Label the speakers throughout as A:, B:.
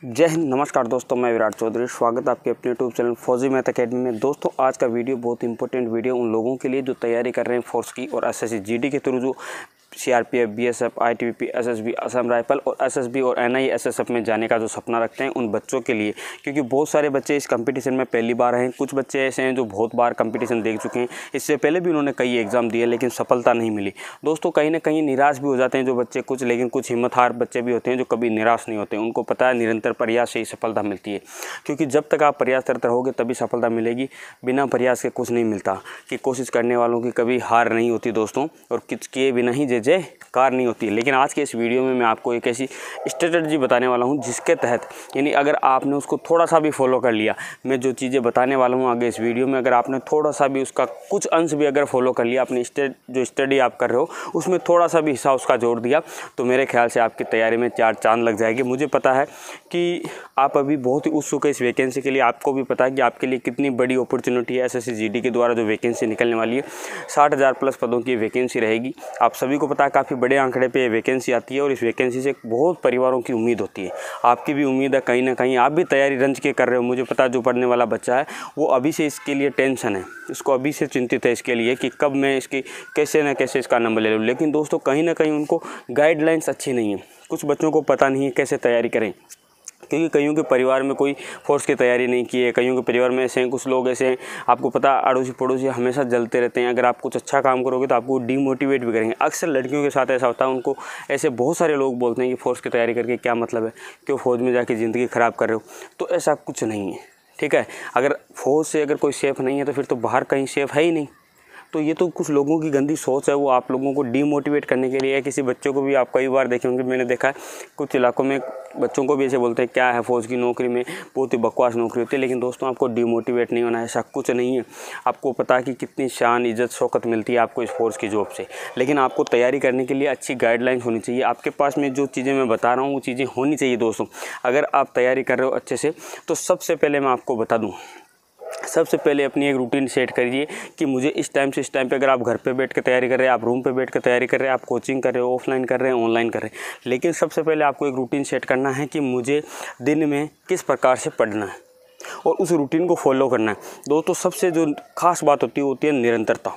A: जय हिंद, नमस्कार दोस्तों, मैं विराट चौधरी। स्वागत है आपके अपने YouTube channel Fauji Math Academy में। दोस्तों, आज का वीडियो बहुत इंपॉर्टेंट वीडियो उन लोगों के लिए जो तैयारी कर रहे हैं फोर्स की और एसएससी जीडी के थ्रू जो CRPF, BSF, ITBP, SSB, Assam Rifle और एसएसबी और एनआईएसएसएफ में जाने का जो सपना रखते हैं उन बच्चों के लिए, क्योंकि बहुत सारे बच्चे इस कंपटीशन में पहली बार हैं। कुछ बच्चे ऐसे हैं जो बहुत बार कंपटीशन देख चुके हैं, इससे पहले भी उन्होंने कई एग्जाम दिए लेकिन सफलता नहीं मिली। दोस्तों, कहीं ना कहीं निराश भी हो जाते हैं जो बच्चे कुछ, लेकिन कुछ हिम्मत हार बच्चे भी होते हैं जो कभी निराश नहीं होते। उनको पता है निरंतर प्रयास से ही सफलता मिलती है, क्योंकि जब तक आप प्रयास करते रहोगे तभी सफलता मिलेगी। बिना प्रयास के कुछ नहीं मिलता। कि कोशिश करने वालों की कभी हार नहीं होती दोस्तों, और किस किए बिना ही जय जयकार नहीं होती है। लेकिन आज के इस वीडियो में मैं आपको एक ऐसी स्ट्रेटजी बताने वाला हूं जिसके तहत, यानी अगर आपने उसको थोड़ा सा भी फॉलो कर लिया, मैं जो चीज़ें बताने वाला हूं आगे इस वीडियो में, अगर आपने थोड़ा सा भी उसका कुछ अंश भी अगर फॉलो कर लिया, अपनी जो स्टडी आप कर रहे हो उसमें थोड़ा सा भी हिस्सा उसका जोड़ दिया, तो मेरे ख्याल से आपकी तैयारी में चार चांद लग जाएगी। मुझे पता है कि आप अभी बहुत ही उत्सुक है इस वैकेंसी के लिए। आपको भी पता है कि आपके लिए कितनी बड़ी अपॉर्चुनिटी है एसएससी जीडी के द्वारा जो वैकेंसी निकलने वाली है। 60,000 प्लस पदों की वैकेंसी रहेगी। आप सभी को पता है काफ़ी बड़े आंकड़े पे वैकेंसी आती है और इस वैकेंसी से बहुत परिवारों की उम्मीद होती है। आपकी भी उम्मीद है, कहीं ना कहीं आप भी तैयारी रंज के कर रहे हो। मुझे पता है जो पढ़ने वाला बच्चा है वो अभी से इसके लिए टेंशन है, इसको अभी से चिंतित है इसके लिए कि कब मैं इसकी कैसे न कैसे इसका नंबर ले लूँ। लेकिन दोस्तों, कहीं ना कहीं उनको गाइडलाइंस अच्छी नहीं है। कुछ बच्चों को पता नहीं है कैसे तैयारी करें, क्योंकि कईयों के परिवार में कोई फोर्स की तैयारी नहीं की है। कईयों के परिवार में ऐसे हैं, कुछ लोग ऐसे हैं, आपको पता अड़ोसी पड़ोसी हमेशा जलते रहते हैं। अगर आप कुछ अच्छा काम करोगे तो आपको डीमोटिवेट भी करेंगे। अक्सर लड़कियों के साथ ऐसा होता है, उनको ऐसे बहुत सारे लोग बोलते हैं कि फ़ोर्स की तैयारी करके क्या मतलब है, क्यों फ़ौज में जाके ज़िंदगी ख़राब कर रहे हो। तो ऐसा कुछ नहीं है, ठीक है। अगर फ़ौज से अगर कोई सेफ़ नहीं है तो फिर तो बाहर कहीं सेफ़ है ही नहीं। तो ये तो कुछ लोगों की गंदी सोच है, वो आप लोगों को डीमोटिवेट करने के लिए है। किसी बच्चों को भी आप कई बार देखे होंगे, मैंने देखा है कुछ इलाकों में बच्चों को भी ऐसे बोलते हैं क्या है फ़ौज की नौकरी में, बहुत ही बकवास नौकरी होती है। लेकिन दोस्तों, आपको डीमोटिवेट नहीं होना है, ऐसा कुछ नहीं है। आपको पता है कि कितनी शान, इज्जत, शौकत मिलती है आपको इस फ़ौज की जॉब से। लेकिन आपको तैयारी करने के लिए अच्छी गाइडलाइंस होनी चाहिए। आपके पास में जो चीज़ें मैं बता रहा हूँ वो चीज़ें होनी चाहिए दोस्तों। अगर आप तैयारी कर रहे हो अच्छे से, तो सबसे पहले मैं आपको बता दूँ, सबसे पहले अपनी एक रूटीन सेट करिए कि मुझे इस टाइम से इस टाइम पे, अगर आप घर पे बैठ के तैयारी कर रहे हैं, आप रूम पे बैठ के तैयारी कर रहे हैं, आप कोचिंग कर रहे हो, ऑफलाइन कर रहे हैं, ऑनलाइन कर रहे हैं, लेकिन सबसे पहले आपको एक रूटीन सेट करना है कि मुझे दिन में किस प्रकार से पढ़ना है और उस रूटीन को फॉलो करना है। दोस्तों, सबसे जो खास बात होती है निरंतरता।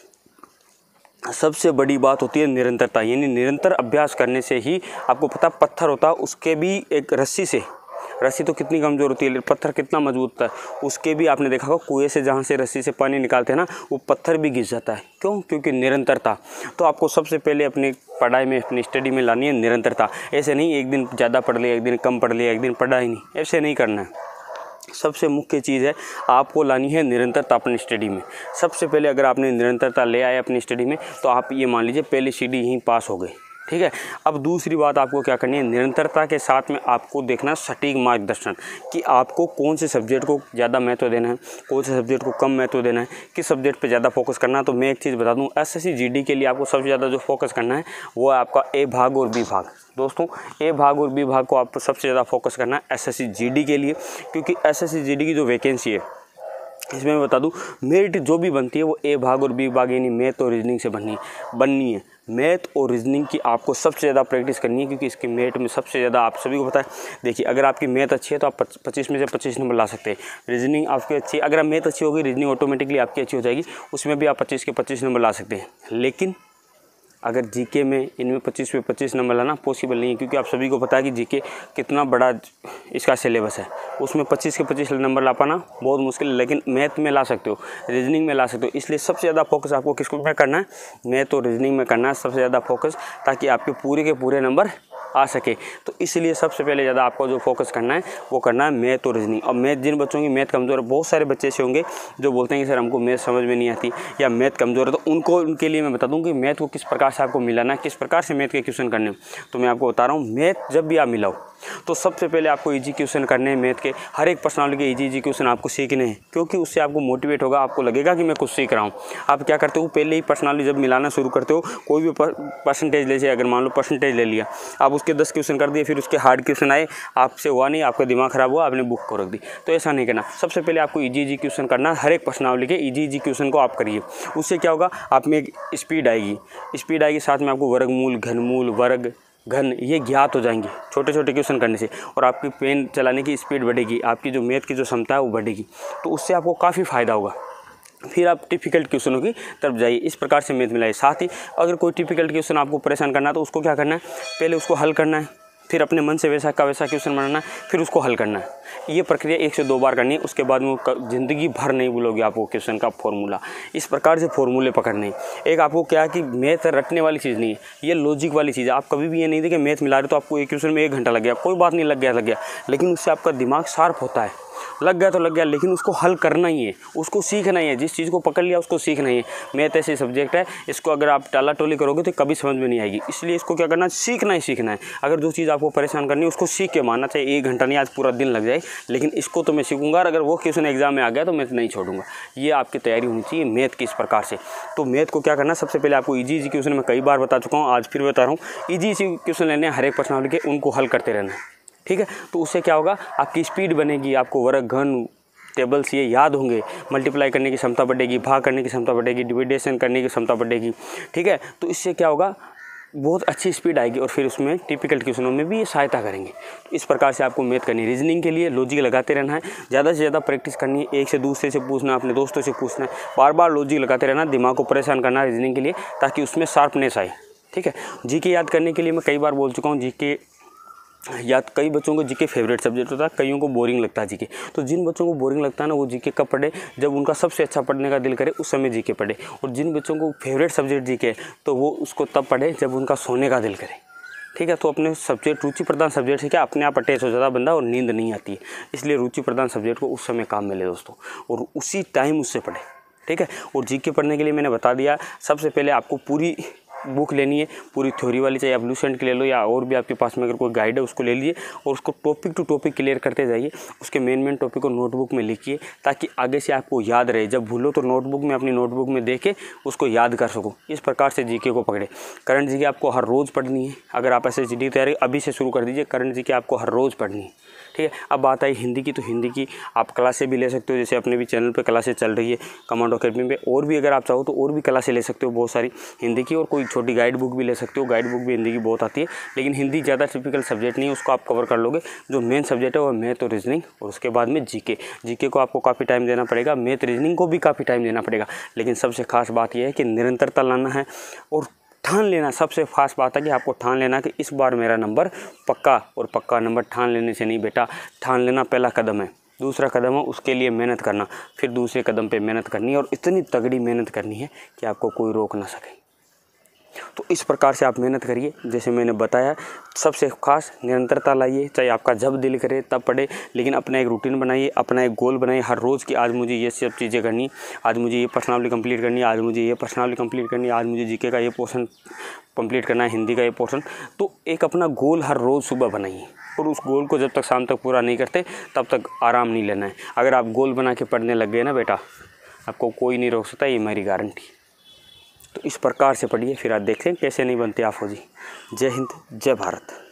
A: सबसे बड़ी बात होती है निरंतरता, यानी निरंतर अभ्यास करने से ही, आपको पता पत्थर होता है उसके भी एक रस्सी तो कितनी कमज़ोर होती है, पत्थर कितना मजबूत होता है, उसके भी आपने देखा होगा कुएं से जहाँ से रस्सी से पानी निकालते हैं ना, वो पत्थर भी घिस जाता है। क्यों? क्योंकि निरंतरता। तो आपको सबसे पहले अपनी पढ़ाई में, अपनी स्टडी में लानी है निरंतरता। ऐसे नहीं एक दिन ज़्यादा पढ़ लिया, एक दिन कम पढ़ लिया, एक दिन पढ़ा ही नहीं, ऐसे नहीं करना है। सबसे मुख्य चीज़ है आपको लानी है निरंतरता अपनी स्टडी में। सबसे पहले अगर आपने निरंतरता ले आए अपनी स्टडी में, तो आप ये मान लीजिए पहली सीढ़ी यहीं पास हो गए, ठीक है। अब दूसरी बात आपको क्या करनी है, निरंतरता के साथ में आपको देखना सटीक मार्गदर्शन, कि आपको कौन से सब्जेक्ट को ज़्यादा महत्व देना है, कौन से सब्जेक्ट को कम महत्व देना है, किस सब्जेक्ट पे ज़्यादा फोकस करना है। तो मैं एक चीज़ बता दूं, एसएससी जीडी के लिए आपको सबसे ज़्यादा जो फोकस करना है वो है आपका ए भाग और बी भाग। दोस्तों, ए भाग और बी भाग को आपको सबसे ज़्यादा फोकस करना है एसएससी जीडी के लिए, क्योंकि एसएससी जीडी की जो वैकेंसी है इसमें मैं बता दूं, मेरिट जो भी बनती है वो ए भाग और बी भाग, यानी मैथ और रीजनिंग से बननी है। मैथ और रीजनिंग की आपको सबसे ज़्यादा प्रैक्टिस करनी है, क्योंकि इसकी मेरिट में सबसे ज़्यादा, आप सभी को पता है। देखिए, अगर आपकी मैथ अच्छी है तो आप 25 में से 25 नंबर ला सकते हैं। रीजनिंग आपकी अच्छी, अगर मैथ अच्छी होगी, रीजनिंग ऑटोमेटिकली आपकी अच्छी हो जाएगी, उसमें भी आप 25 के 25 नंबर ला सकते हैं। लेकिन अगर जीके में, इनमें 25 पे 25 नंबर लाना पॉसिबल नहीं है, क्योंकि आप सभी को पता है कि जीके कितना बड़ा इसका सिलेबस है, उसमें 25 के 25 नंबर ला पाना बहुत मुश्किल है। लेकिन मैथ में ला सकते हो, रीजनिंग में ला सकते हो। इसलिए सबसे ज़्यादा फोकस आपको किसको में करना है, मैथ और रीजनिंग में करना है सबसे ज़्यादा फोकस, ताकि आपके पूरे के पूरे नंबर आ सके। तो इसलिए सबसे पहले ज़्यादा आपको जो फोकस करना है वो करना है मैथ और रीजनिंग। और मैथ, जिन बच्चों की मैथ कमज़ोर है, बहुत सारे बच्चे ऐसे होंगे जो बोलते हैं कि सर हमको मैथ समझ में नहीं आती या मैथ कमज़ोर है, तो उनके लिए मैं बता दूं कि मैथ को किस प्रकार से आपको मिलाना है, किस प्रकार से मैथ के क्वेश्चन करने। तो मैं आपको बता रहा हूँ, मैथ जब भी आप मिलाओ तो सबसे पहले आपको इजी क्वेश्चन करने हैं। मैथ के हर एक पर्सनालिटी के इजी क्वेश्चन आपको सीखने हैं, क्योंकि उससे आपको मोटिवेट होगा, आपको लगेगा कि मैं कुछ सीख रहा हूँ। आप क्या करते हो, पहले ही पर्सनालिटी जब मिलाना शुरू करते हो, कोई भी परसेंटेज ले, अगर मान लो परसेंटेज ले लिया, आप उसके 10 क्वेश्चन कर दिए, फिर उसके हार्ड क्वेश्चन आए, आपसे हुआ नहीं, आपका दिमाग खराब हुआ, आपने बुक को रख दी। तो ऐसा नहीं करना। सबसे पहले आपको इजी क्वेश्चन करना, हर एक पर्सनालिटी के इजी क्वेश्चन को आप करिए। उससे क्या होगा, आप में एक स्पीड आएगी, साथ में आपको वर्गमूल, घनमूल, वर्ग, घन ये ज्ञात हो जाएंगे छोटे छोटे क्वेश्चन करने से, और आपकी पेन चलाने की स्पीड बढ़ेगी, आपकी जो मैथ की जो क्षमता है वो बढ़ेगी, तो उससे आपको काफ़ी फ़ायदा होगा। फिर आप डिफ़िकल्ट क्वेश्चनों की तरफ जाइए। इस प्रकार से मैथ मिलाइए। साथ ही अगर कोई डिफ़िकल्ट क्वेश्चन आपको परेशान करना है तो उसको क्या करना है, पहले उसको हल करना है, फिर अपने मन से वैसा का वैसा क्वेश्चन बनाना है, फिर उसको हल करना है। ये प्रक्रिया 1 से 2 बार करनी है। उसके बाद में ज़िंदगी भर नहीं भूलोगे आप वो क्वेश्चन का फॉर्मूला। इस प्रकार से फॉर्मूले पकड़ने। एक आपको क्या कि मैथ रटने वाली चीज़ नहीं है, ये लॉजिक वाली चीज़ है। आप कभी भी ये नहीं देखें मैथ मिला रहे तो आपको एक क्वेश्चन में 1 घंटा लग गया, कोई बात नहीं, लग गया, लेकिन उससे आपका दिमाग शार्प होता है। लग गया तो लग गया, लेकिन उसको हल करना ही है, उसको सीखना ही है। जिस चीज़ को पकड़ लिया उसको सीखना ही है। मैथ ऐसे सब्जेक्ट है, इसको अगर आप टाला टोली करोगे तो कभी समझ में नहीं आएगी। इसलिए इसको क्या करना है, सीखना ही सीखना है। अगर जो चीज़ आपको परेशान करनी है उसको सीख के मानना चाहिए। 1 घंटा नहीं, आज पूरा दिन लग जाए, लेकिन इसको तो मैं सीखूंगा। अगर वो क्वेश्चन एग्जाम में आ गया तो मैं नहीं छोड़ूंगा। ये आपकी तैयारी होनी चाहिए मैथ की इस प्रकार से। तो मैथ को क्या करना, सबसे पहले आपको ईजी क्वेश्चन मैं कई बार बता चुका हूँ, आज फिर बता रहा हूँ। ईजी क्वेश्चन लेने, हर एक प्रश्नावली के उनको हल करते रहना है, ठीक है। तो उससे क्या होगा, आपकी स्पीड बनेगी, आपको वर्ग घन टेबल्स ये याद होंगे, मल्टीप्लाई करने की क्षमता बढ़ेगी, भाग करने की क्षमता बढ़ेगी, डिविडेशन करने की क्षमता बढ़ेगी, ठीक है। तो इससे क्या होगा, बहुत अच्छी स्पीड आएगी, और फिर उसमें टिपिकल क्वेश्चनों में भी ये सहायता करेंगे। इस प्रकार से आपको मैथ करनी है। रीजनिंग के लिए लॉजिक लगाते रहना है, ज़्यादा से ज़्यादा प्रैक्टिस करनी है। एक से दूसरे से पूछना, अपने दोस्तों से पूछना है, बार बार लॉजिक लगाते रहना, दिमाग को परेशान करना रीजनिंग के लिए, ताकि उसमें शार्पनेस आए, ठीक है। जीके याद करने के लिए मैं कई बार बोल चुका हूँ, जीके याद, कई बच्चों को जीके फेवरेट सब्जेक्ट होता है, कईयों को बोरिंग लगता है जीके। तो जिन बच्चों को बोरिंग लगता है ना, वो जीके कब पढ़े, जब उनका सबसे अच्छा पढ़ने का दिल करे उस समय जीके पढ़े। और जिन बच्चों को फेवरेट सब्जेक्ट जीके तो वो उसको तब पढ़े जब उनका सोने का दिल करे, ठीक है। तो अपने सब्जेक्ट, रुचि प्रधान सब्जेक्ट से क्या अपने आप अटैच हो जाता बंदा, और नींद नहीं आती है। इसलिए रुचि प्रधान सब्जेक्ट को उस समय काम मिले दोस्तों, और उसी टाइम उससे पढ़े, ठीक है। और जीके पढ़ने के लिए मैंने बता दिया, सबसे पहले आपको पूरी बुक लेनी है, पूरी थ्योरी वाली, चाहे आप लूसेंट की ले लो या और भी आपके पास में अगर कोई गाइड है उसको ले लीजिए, और उसको टॉपिक टू टॉपिक क्लियर करते जाइए। उसके मेन टॉपिक को नोटबुक में लिखिए, ताकि आगे से आपको याद रहे। जब भूलो तो नोटबुक में, अपनी नोटबुक में देख के उसको याद कर सको। इस प्रकार से जीके को पकड़े। करंट जीके आपको हर रोज़ पढ़नी है। अगर आप SSGD की तैयारी अभी से शुरू कर दीजिए, करंट जीके आपको हर रोज़ पढ़नी है, ठीक है। अब बात आई हिंदी की, तो हिंदी की आप क्लासें भी ले सकते हो, जैसे अपने भी चैनल पे क्लासें चल रही है कमांडो अकेडमी पे। और भी अगर आप चाहो तो और भी क्लासें ले सकते हो बहुत सारी हिंदी की, और कोई छोटी गाइड बुक भी ले सकते हो। गाइड बुक भी हिंदी की बहुत आती है, लेकिन हिंदी ज़्यादा टिपिकल सब्जेक्ट नहीं है, उसको आप कवर कर लोगे। जो मेन सब्जेक्ट है वो मैथ और रीजनिंग, और उसके बाद में जीके को आपको काफ़ी टाइम देना पड़ेगा, मैथ रीजनिंग को भी काफ़ी टाइम देना पड़ेगा। लेकिन सबसे खास बात यह है कि निरंतरता लाना है, और ठान लेना। सबसे खास बात है कि आपको ठान लेना कि इस बार मेरा नंबर पक्का, और पक्का नंबर ठान लेने से नहीं बेटा, ठान लेना पहला कदम है। दूसरा कदम है उसके लिए मेहनत करना, फिर दूसरे कदम पे मेहनत करनी है, और इतनी तगड़ी मेहनत करनी है कि आपको कोई रोक ना सके। तो इस प्रकार से आप मेहनत करिए, जैसे मैंने बताया। सबसे खास निरंतरता लाइए, चाहे आपका जब दिल करे तब पढ़े, लेकिन अपना एक रूटीन बनाइए, अपना एक गोल बनाइए हर रोज़ की। आज मुझे ये सब चीज़ें करनी, आज मुझे ये प्रश्नावली कंप्लीट करनी, आज मुझे ये प्रश्नावली कंप्लीट करनी, आज मुझे जीके का ये पोर्शन कंप्लीट करना है, हिंदी का ये पोर्शन। तो एक अपना गोल हर रोज़ सुबह बनाइए, और उस गोल को जब तक शाम तक पूरा नहीं करते तब तक आराम नहीं लेना है। अगर आप गोल बना के पढ़ने लग गए ना बेटा, आपको कोई नहीं रोक सकता, ये मेरी गारंटी। तो इस प्रकार से पढ़िए, फिर आप देखें कैसे नहीं बनते आप फौजी। जय हिंद, जय भारत।